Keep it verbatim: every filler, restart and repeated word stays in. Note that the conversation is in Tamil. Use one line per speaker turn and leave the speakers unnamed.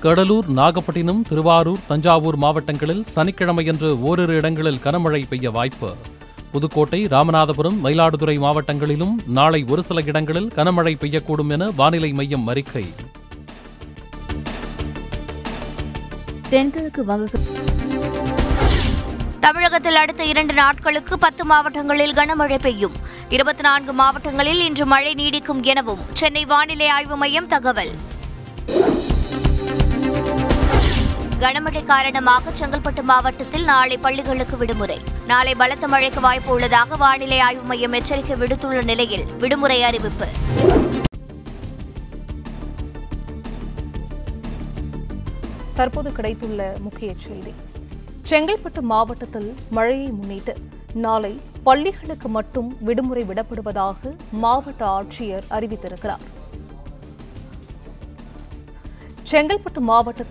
கடலூர், நாகப்பட்டினம், திருவாரூர், தஞ்சாவூர் மாவட்டங்களில் சனிக்கிழமையன்று ஓரிரு இடங்களில் கனமழை பெய்ய வாய்ப்பு. புதுக்கோட்டை, ராமநாதபுரம், மயிலாடுதுறை மாவட்டங்களிலும் நாளை ஒரு சில இடங்களில் கனமழை பெய்யக்கூடும் என வானிலை மையம் அறிக்கை.
தென்கிழக்கு வங்க
தமிழகத்தில் அடுத்த இரண்டு நாட்களுக்கு பத்து மாவட்டங்களில் கனமழை பெய்யும். இருபத்தி நான்கு மாவட்டங்களில் இன்று மழை நீடிக்கும் எனவும் சென்னை வானிலை ஆய்வு மையம் தகவல். கனமழை காரணமாக செங்கல்பட்டு மாவட்டத்தில் நாளை பள்ளிகளுக்கு விடுமுறை. நாளை பலத்த மழைக்கு வாய்ப்பு உள்ளதாக வானிலை ஆய்வு மையம் எச்சரிக்கை விடுத்துள்ள நிலையில் விடுமுறை அறிவிப்பு.
தற்போது கிடைத்துள்ள முக்கிய செய்தி. செங்கல்பட்டு மாவட்டத்தில் மழையை முன்னிட்டு நாளை பள்ளிகளுக்கு மட்டும் விடுமுறை விடப்படுவதாக மாவட்ட ஆட்சியர் அறிவித்திருக்கிறார். செங்கல்பட்டு மாவட்டத்தில்